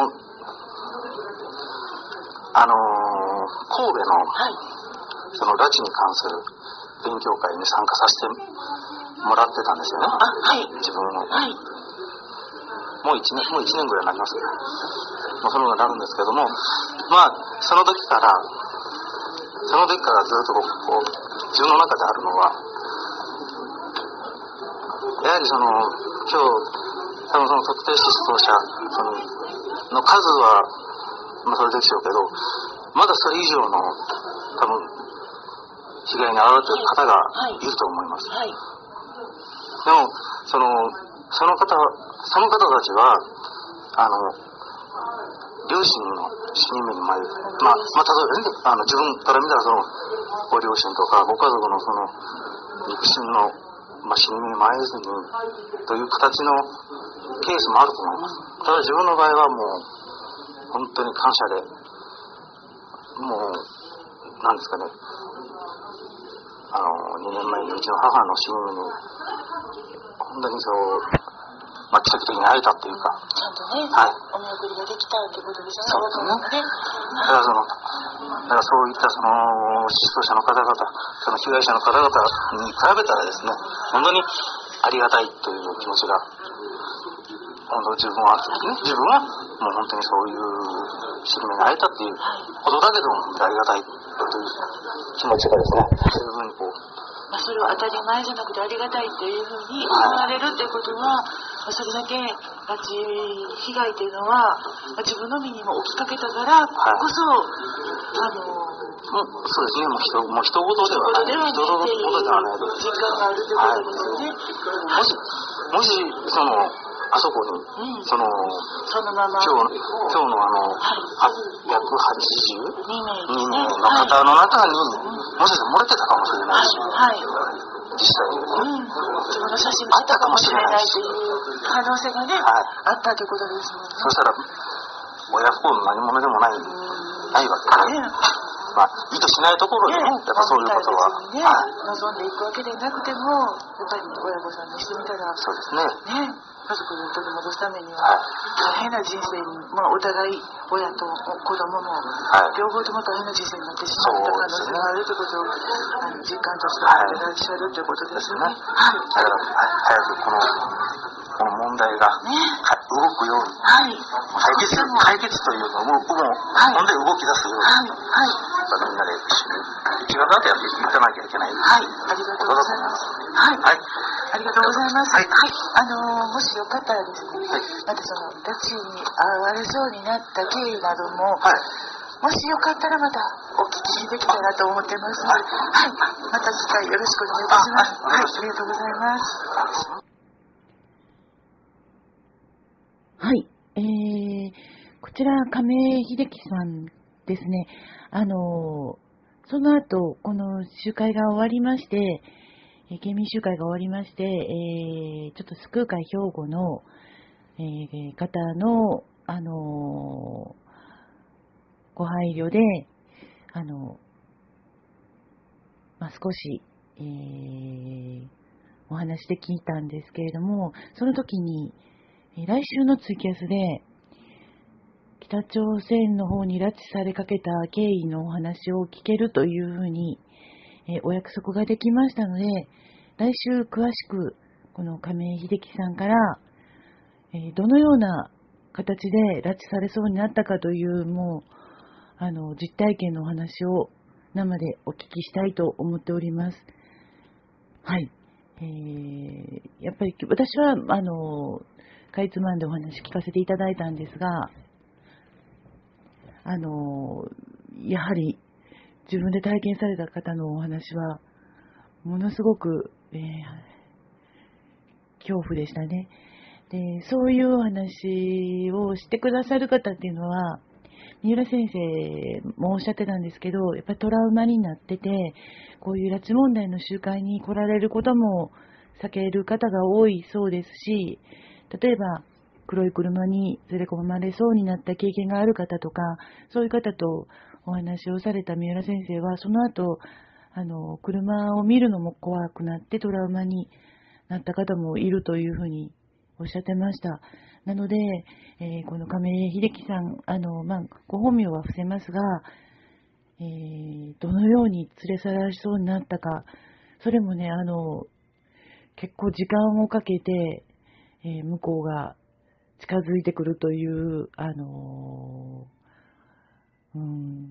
あのー、神戸の、 はい、 その拉致に関する勉強会に参加させてもらってたんですよね。 あ、はい、 自分も、 はい、 もう一年もう一年ぐらいになりますけど、まあ、そのようになるんですけども、まあその時からその時からずっとこう自分の中であるのは、やはりその今日多分その特定失踪者そのの数は、まあ、それでしょうけど、まだそれ以上の多分被害に遭われている方がいると思います。 はいはい、 でもそのその方その方たちはあの両親の死に目に迷う、まあ、まあ、例えば、ね、あの自分から見たらそのご両親とかご家族のその肉親のまあ、死に目も会えずにという形のケースもあると思います。ただ自分の場合はもう本当に感謝で、もうなんですかね、あのにねんまえにうちの母の死に目に本当にそう、まあ、奇跡的に会えたっていうか、 ちゃんとね、 はい、 お見送りができたってことですそうよね。 ですね。だからその、だからそういったその失踪者の方々、その被害者の方々に比べたらですね、本当にありがたいという気持ちが、本当自分は、ね、自分はもう本当にそういう死に目に会えたっていうことだけでもありがたいという気持ちがですね、そういうふうにこう、 まあ、それを当たり前じゃなくてありがたいというふうに思われるということは、まあ、それだけ拉致被害というのは、まあ、自分の身にも起きかけたからこそ、はい、あのもうそうですね、もう人もう人事ではない、人事ではないです。 実感があるということですよね。 はい、もしもしそのあそこに、うん、そのそのまま今日の今日のあの、はい、ひゃくはちじゅうにめいの方の中に、はい、もしかしたら漏れてたかもしれないし、はい、実際に、 うん、自分の写真があったかもしれないという可能性がね、はい、あったということですもんね。 そしたら親不孝の何者でもない、うん、ないわけで、ね。まあ、意図しないところでね、やっぱそういうことは、 ね、はい、望んでいくわけでなくても、やっぱり親御さんにしてみたら、 そうですね。 ね、家族に取り戻すためには、はい、大変な人生に、まあ、お互い、親と子供も、はい、両方とも大変な人生になってしまった可能性があるということを、あの実感として持っていらっしゃるということですね。はい。 だから、早くこの、この問題が、ね、動くように、はい、解決、解決というのを、もう、はい、本当に動き出すように、はい、はい、みんなで一緒に、違うなってやっていかなきゃいけない。 はい、ありがとうございます。はい、はい、ありがとうございます。はい、はい、あのー、もしよかったらですね、はい、またその、拉致に遭われそうになった経緯なども、はい、もしよかったらまたお聞きできたらと思ってますので、はい、はい、また次回よろしくお願いいたします。はい、ありがとうございます。 はい、えー、こちら亀井秀樹さんですね。あのー、その後この集会が終わりまして、えー、県民集会が終わりまして、えー、ちょっと救う会兵庫の、えー、方のあのー、ご配慮であのー、まあ、少し、えー、お話で聞いたんですけれども、その時に来週のツイキャスで北朝鮮の方に拉致されかけた経緯のお話を聞けるというふうに、えー、お約束ができましたので、来週詳しくこの亀井秀樹さんから、えー、どのような形で拉致されそうになったかというもうあの実体験のお話を生でお聞きしたいと思っております。はい、えー、やっぱり私はあのかいつまんでお話聞かせていただいたんですが、あのやはり自分で体験された方のお話はものすごく、えー、恐怖でしたね。で、そういうお話をしてくださる方っていうのは三浦先生もおっしゃってたんですけど、やっぱりトラウマになってて、こういう拉致問題の集会に来られることも避ける方が多いそうですし、例えば黒い車に連れ込まれそうになった経験がある方とか、そういう方とお話をされた三浦先生は、その後あの車を見るのも怖くなってトラウマになった方もいるというふうにおっしゃってました。なので、えー、この亀井秀樹さん、あの、まあ、ご本名は伏せますが、えー、どのように連れ去られそうになったか、それもね、あの結構時間をかけて、えー、向こうが近づいてくるという、あのー、うん、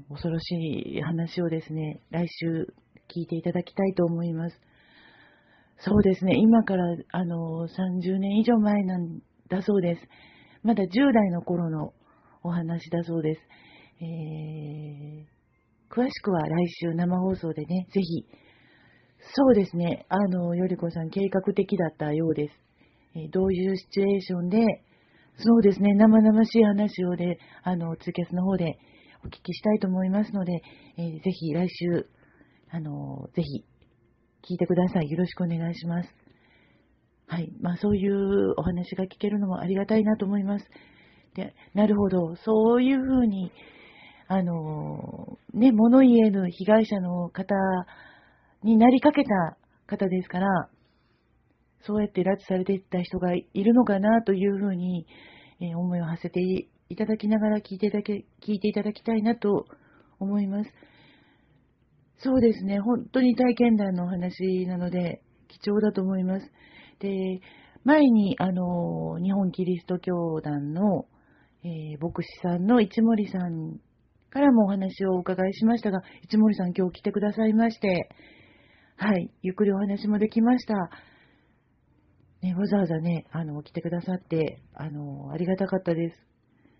恐ろしい話をですね、来週聞いていただきたいと思います。そうですね、今から、あのー、さんじゅうねん以上前なんだそうです。まだじゅう代の頃のお話だそうです。えー、詳しくは来週生放送でね、ぜひ。そうですね、あの、よりこさん計画的だったようです。えー、どういうシチュエーションで、そうですね、生々しい話をで、あの、ツイキャスの方でお聞きしたいと思いますので、えー、ぜひ来週、あの、ぜひ聞いてください。よろしくお願いします。 はい。まあそういうお話が聞けるのもありがたいなと思います。で、なるほど。そういうふうに、あの、ね、物言えぬ被害者の方になりかけた方ですから、そうやって拉致されていった人がいるのかなというふうに、えー、思いを馳せていただきながら聞いていただけ、聞いていただきたいなと思います。そうですね。本当に体験談のお話なので、貴重だと思います。で、前に、あの、日本キリスト教団の、えー、牧師さんの市森さんからもお話をお伺いしましたが、市森さん今日来てくださいまして、はい、ゆっくりお話もできました。ね、わざわざね、あの、来てくださって、あの、ありがたかったです。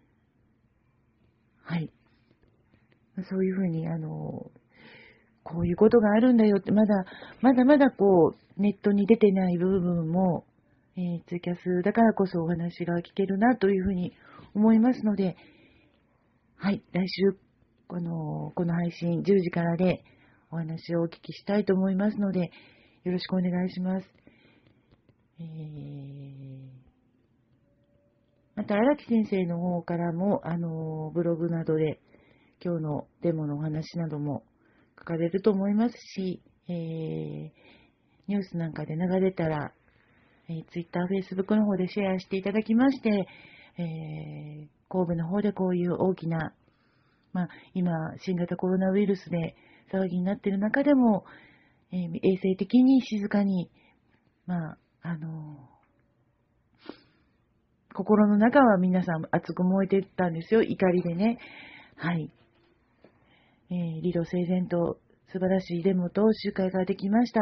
はい。そういうふうに、あの、こういうことがあるんだよって、まだ、まだまだこう、ネットに出てない部分も、えー、ツイキャスだからこそお話が聞けるなというふうに思いますので、はい、来週、この、この配信じゅうじからでお話をお聞きしたいと思いますので、よろしくお願いします。えー、また、荒木先生の方からも、あの、ブログなどで、今日のデモのお話なども書かれると思いますし、えー、ニュースなんかで流れたら、えー、Twitter、Facebook の方でシェアしていただきまして、えー、神戸の方でこういう大きな、まあ、今、新型コロナウイルスで騒ぎになっている中でも、えー、衛生的に静かに、まあ、あのー、心の中は皆さん熱く燃えてたんですよ、怒りでね。はい。えー、理路整然と素晴らしいデモと集会ができました。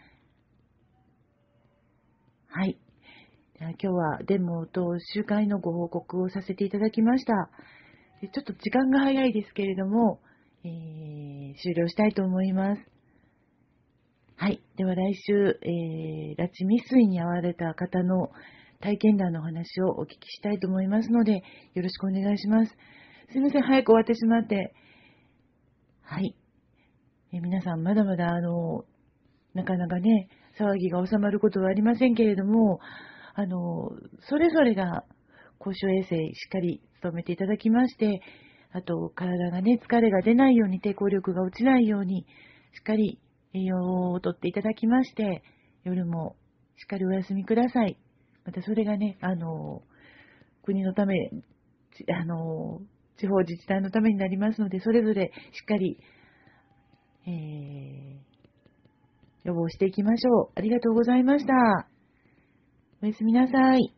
はい。今日はデモと集会のご報告をさせていただきました。ちょっと時間が早いですけれども、えー、終了したいと思います。はい。では来週、えー、拉致未遂に遭われた方の体験談のお話をお聞きしたいと思いますので、よろしくお願いします。すいません、早く終わってしまって。はい。え皆さん、まだまだ、あの、なかなかね、騒ぎが収まることはありませんけれども、あの、それぞれが公衆衛生しっかり努めていただきまして、あと、体がね、疲れが出ないように、抵抗力が落ちないように、しっかり栄養をとっていただきまして、夜もしっかりお休みください。また、それがね、あの、国のため、あの、地方自治体のためになりますので、それぞれしっかり、えー、予防していきましょう。ありがとうございました。おやすみなさい。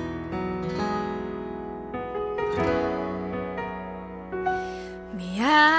見上